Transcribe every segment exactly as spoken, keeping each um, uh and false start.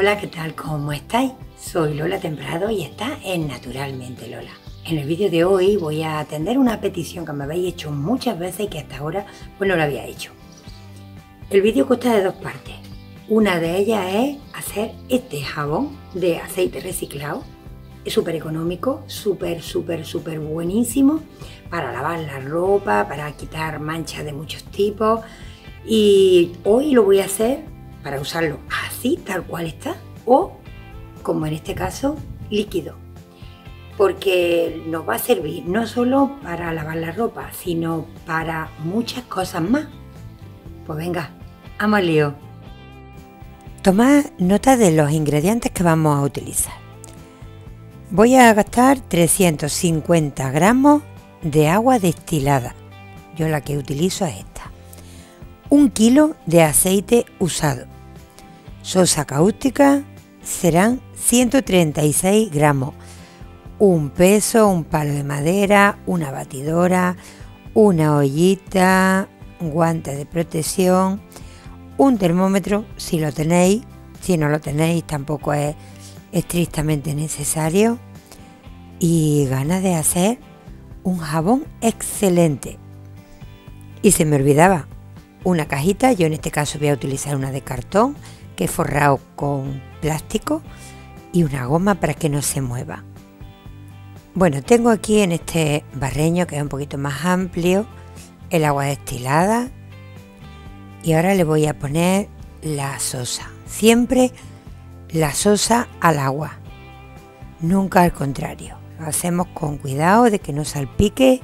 Hola, ¿qué tal? ¿Cómo estáis? Soy Lola Temprado y está en Naturalmente Lola. En el vídeo de hoy voy a atender una petición que me habéis hecho muchas veces y que hasta ahora pues no lo había hecho. El vídeo consta de dos partes. Una de ellas es hacer este jabón de aceite reciclado. Es súper económico, súper, súper, súper buenísimo para lavar la ropa, para quitar manchas de muchos tipos. Y hoy lo voy a hacer para usarlo así, tal cual está, o como en este caso, líquido. Porque nos va a servir no solo para lavar la ropa, sino para muchas cosas más. Pues venga, vamos al lío. Tomad nota de los ingredientes que vamos a utilizar. Voy a gastar trescientos cincuenta gramos de agua destilada. Yo la que utilizo es esta. Un kilo de aceite usado. Sosa cáustica serán ciento treinta y seis gramos. Un peso, un palo de madera, una batidora, una ollita, un guante de protección, un termómetro si lo tenéis. Si no lo tenéis tampoco es estrictamente necesario, y ganas de hacer un jabón excelente. Y se me olvidaba una cajita. Yo en este caso voy a utilizar una de cartón que he forrado con plástico y una goma para que no se mueva. Bueno, tengo aquí en este barreño, que es un poquito más amplio, el agua destilada, y ahora le voy a poner la sosa. Siempre la sosa al agua, nunca al contrario. Lo hacemos con cuidado de que no salpique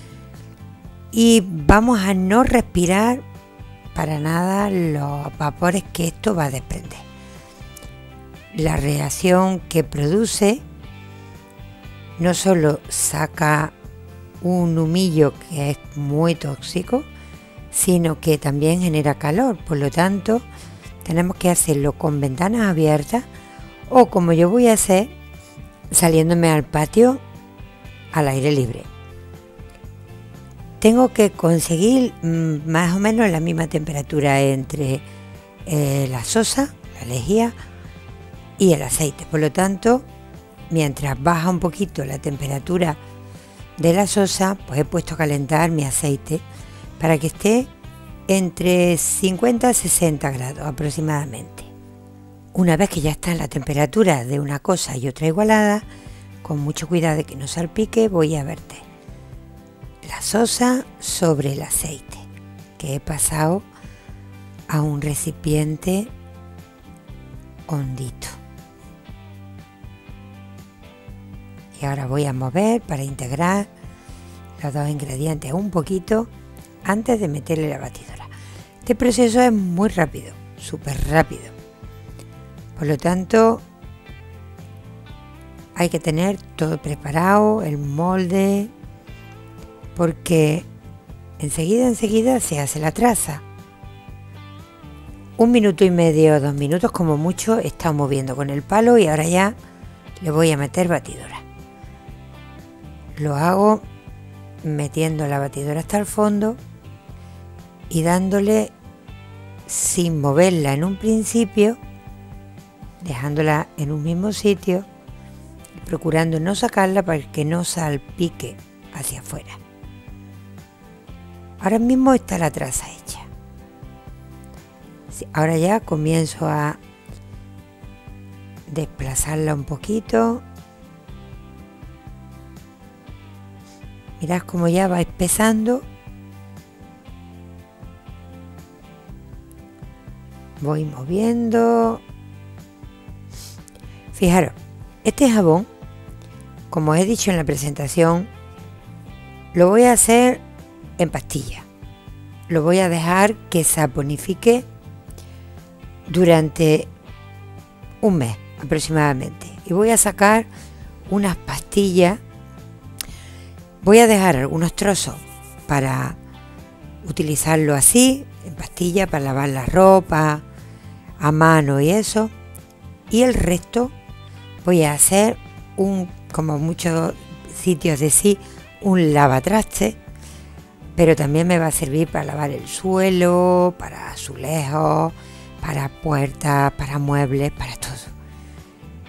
y vamos a no respirar para nada los vapores que esto va a desprender. La reacción que produce no solo saca un humillo que es muy tóxico, sino que también genera calor. Por lo tanto, tenemos que hacerlo con ventanas abiertas o, como yo voy a hacer, saliéndome al patio al aire libre. Tengo que conseguir mmm, más o menos la misma temperatura entre eh, la sosa, la lejía y el aceite. Por lo tanto, mientras baja un poquito la temperatura de la sosa, pues he puesto a calentar mi aceite para que esté entre cincuenta a sesenta grados aproximadamente. Una vez que ya está en la temperatura de una cosa y otra igualada, con mucho cuidado de que no salpique, voy a verter la sosa sobre el aceite que he pasado a un recipiente hondito. Y ahora voy a mover para integrar los dos ingredientes un poquito antes de meterle la batidora. Este proceso es muy rápido, súper rápido. Por lo tanto, hay que tener todo preparado, el molde, porque enseguida, enseguida se hace la traza. Un minuto y medio, dos minutos como mucho, he estado moviendo con el palo y ahora ya le voy a meter batidora. Lo hago metiendo la batidora hasta el fondo y dándole sin moverla en un principio, dejándola en un mismo sitio, procurando no sacarla para que no salpique hacia afuera. Ahora mismo está la traza hecha. Ahora ya comienzo a desplazarla un poquito. Mirad cómo ya va espesando. Voy moviendo. Fijaros, este jabón, como he dicho en la presentación, lo voy a hacer en pastilla. Lo voy a dejar que saponifique durante un mes aproximadamente. Y voy a sacar unas pastillas. Voy a dejar algunos trozos para utilizarlo así, en pastilla, para lavar la ropa, a mano y eso. Y el resto voy a hacer un, como muchos sitios de sí, un lavatraste, pero también me va a servir para lavar el suelo, para azulejos, para puertas, para muebles, para todo.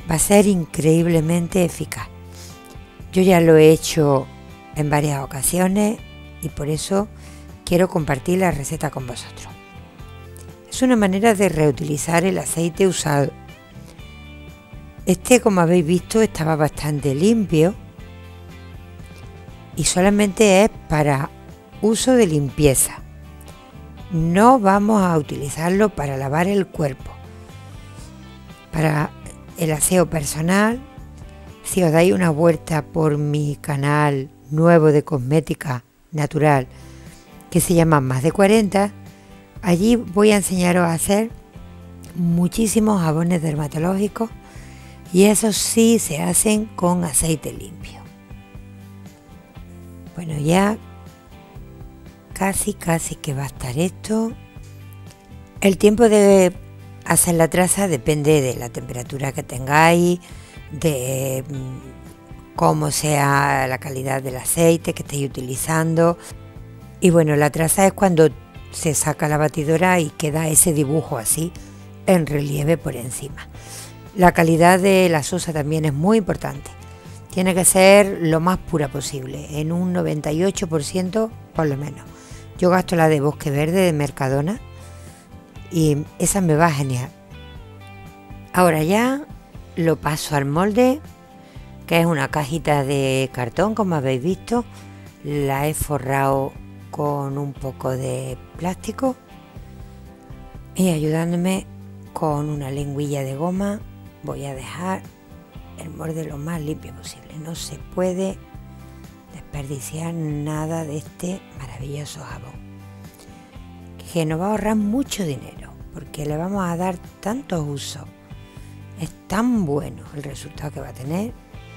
va a ser increíblemente eficaz. Yo ya lo he hecho en varias ocasiones y por eso quiero compartir la receta con vosotros. Es una manera de reutilizar el aceite usado. Este, como habéis visto, estaba bastante limpio y solamente es para uso de limpieza. No vamos a utilizarlo para lavar el cuerpo. Para el aseo personal, si os dais una vuelta por mi canal nuevo de cosmética natural que se llama Más de cuarenta, allí voy a enseñaros a hacer muchísimos jabones dermatológicos y esos sí se hacen con aceite limpio. Bueno, ya casi casi que va a estar esto. El tiempo de hacer la traza depende de la temperatura que tengáis, de cómo sea la calidad del aceite que estéis utilizando. Y bueno, la traza es cuando se saca la batidora y queda ese dibujo así en relieve por encima. La calidad de la sosa también es muy importante. Tiene que ser lo más pura posible, en un noventa y ocho por ciento por lo menos. Yo gasto la de Bosque Verde de Mercadona y esa me va genial. Ahora ya lo paso al molde, que es una cajita de cartón, como habéis visto. La he forrado con un poco de plástico y ayudándome con una lengüilla de goma voy a dejar el molde lo más limpio posible. No se puede desperdiciar nada de este maravilloso jabón, que nos va a ahorrar mucho dinero porque le vamos a dar tantos usos. Es tan bueno el resultado que va a tener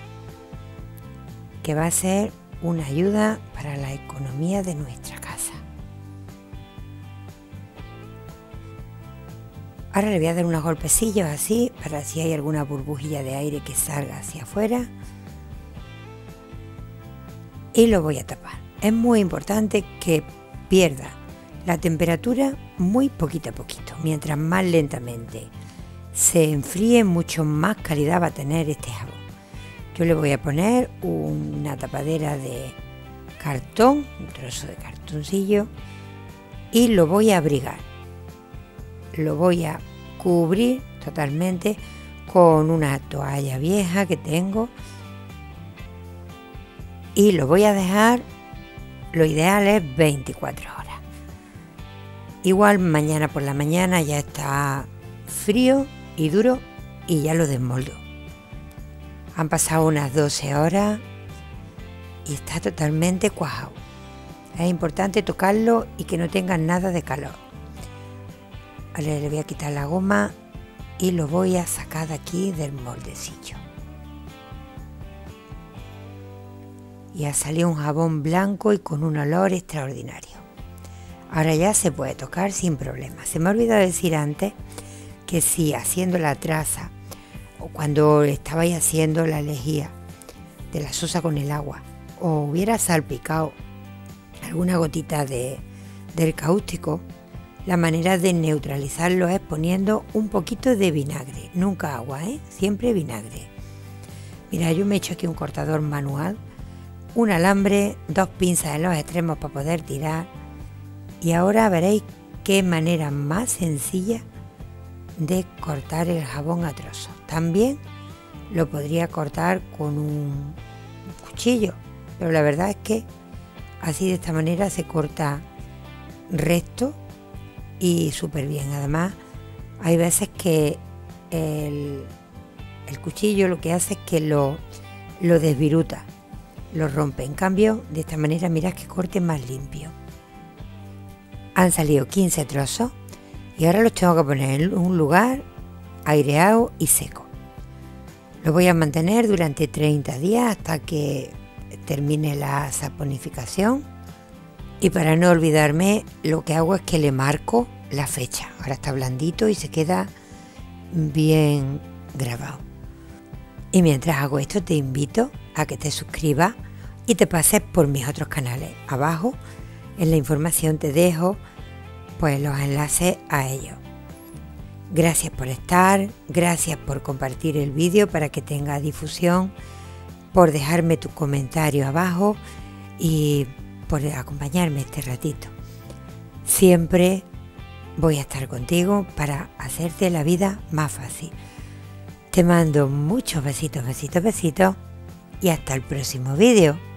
que va a ser una ayuda para la economía de nuestra casa. Ahora le voy a dar unos golpecillos así para si hay alguna burbujilla de aire que salga hacia afuera y lo voy a tapar. Es muy importante que pierda la temperatura muy poquito a poquito. Mientras más lentamente se enfríe, mucho más calidad va a tener este jabón. Yo le voy a poner una tapadera de cartón, un trozo de cartoncillo, y lo voy a abrigar. Lo voy a cubrir totalmente con una toalla vieja que tengo y lo voy a dejar, lo ideal es veinticuatro horas. Igual mañana por la mañana ya está frío y duro y ya lo desmoldo. Han pasado unas doce horas y está totalmente cuajado. Es importante tocarlo y que no tenga nada de calor. Ahora le voy a quitar la goma y lo voy a sacar de aquí del moldecillo. Y ha salido un jabón blanco y con un olor extraordinario. Ahora ya se puede tocar sin problema. Se me ha olvidado decir antes que si haciendo la traza o cuando estabais haciendo la lejía de la sosa con el agua o hubiera salpicado alguna gotita de, del cáustico, la manera de neutralizarlo es poniendo un poquito de vinagre, nunca agua, ¿eh? Siempre vinagre. Mira, yo me he hecho aquí un cortador manual, un alambre, dos pinzas en los extremos para poder tirar y ahora veréis qué manera más sencilla de cortar el jabón a trozos. También lo podría cortar con un cuchillo, pero la verdad es que así de esta manera se corta recto y súper bien. Además hay veces que el, el cuchillo lo que hace es que lo, lo desviruta, lo rompe. En cambio de esta manera mirad que corte más limpio. Han salido quince trozos y ahora los tengo que poner en un lugar aireado y seco. Lo voy a mantener durante treinta días hasta que termine la saponificación y para no olvidarme lo que hago es que le marco la fecha. Ahora está blandito y se queda bien grabado. Y mientras hago esto te invito a que te suscribas y te pases por mis otros canales. Abajo en la información te dejo pues los enlaces a ellos. Gracias por estar, gracias por compartir el vídeo para que tenga difusión, por dejarme tu comentario abajo y por acompañarme este ratito. Siempre voy a estar contigo para hacerte la vida más fácil. Te mando muchos besitos, besitos, besitos y hasta el próximo vídeo.